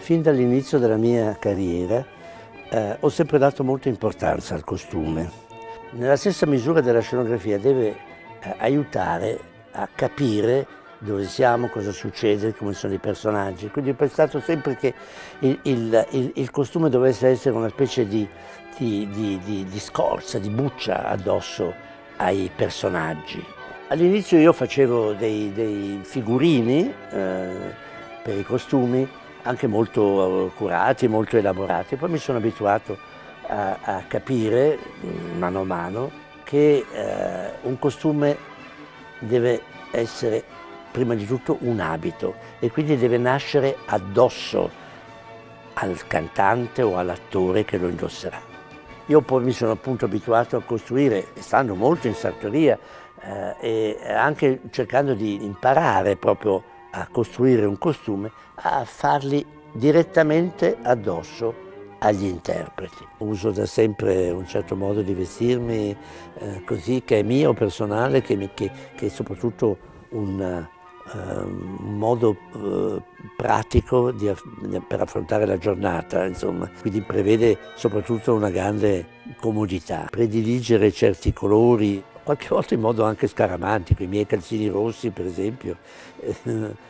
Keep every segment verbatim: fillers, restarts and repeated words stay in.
Fin dall'inizio della mia carriera eh, ho sempre dato molta importanza al costume. Nella stessa misura della scenografia deve eh, aiutare a capire dove siamo, cosa succede, come sono i personaggi. Quindi ho pensato sempre che il, il, il, il costume dovesse essere una specie di, di, di, di, di scorza, di buccia addosso ai personaggi. All'inizio io facevo dei, dei figurini eh, per i costumi, anche molto curati, molto elaborati. Poi mi sono abituato a, a capire, mano a mano, che eh, un costume deve essere prima di tutto un abito e quindi deve nascere addosso al cantante o all'attore che lo indosserà. Io poi mi sono appunto abituato a costruire, stando molto in sartoria eh, e anche cercando di imparare proprio a costruire un costume, a farli direttamente addosso agli interpreti. Uso da sempre un certo modo di vestirmi eh, così, che è mio, personale, che, che, che è soprattutto un, uh, un modo uh, pratico di, per affrontare la giornata, insomma. Quindi prevede soprattutto una grande comodità. Prediligere certi colori, qualche volta in modo anche scaramantico, i miei calzini rossi per esempio, eh,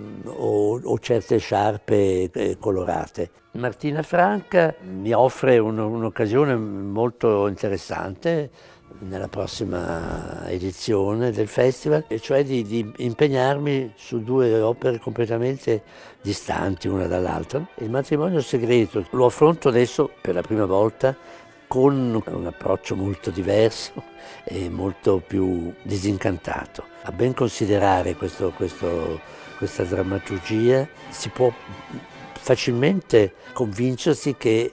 o, o certe sciarpe eh, colorate. Martina Franca mi offre un, un'occasione molto interessante nella prossima edizione del festival, e cioè di, di impegnarmi su due opere completamente distanti una dall'altra. Il matrimonio segreto lo affronto adesso per la prima volta con un approccio molto diverso e molto più disincantato. A ben considerare questo, questo, questa drammaturgia si può facilmente convincersi che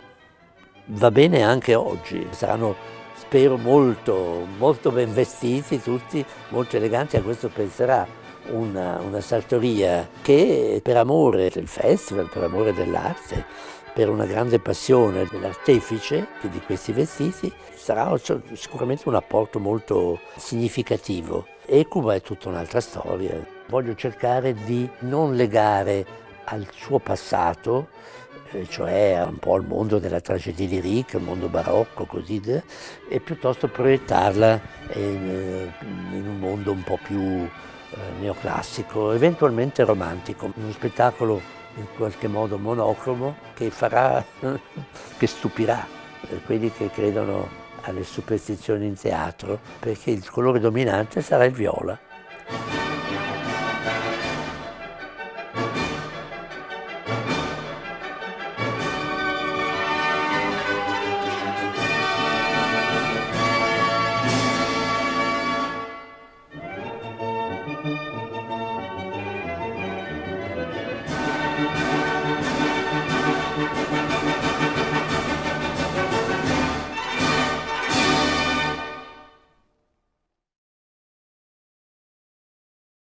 va bene anche oggi. Saranno, spero, molto, molto ben vestiti tutti, molto eleganti. A questo penserà una, una sartoria che, per amore del festival, per amore dell'arte, per una grande passione dell'artefice di questi vestiti, sarà sicuramente un apporto molto significativo. Ecuba è tutta un'altra storia. Voglio cercare di non legare al suo passato, eh, cioè un po' al mondo della tragedia lirica, al mondo barocco, così, e piuttosto proiettarla in, in un mondo un po' più eh, neoclassico, eventualmente romantico. Uno spettacolo in qualche modo monocromo che farà, che stupirà quelli che credono alle superstizioni in teatro, perché il colore dominante sarà il viola.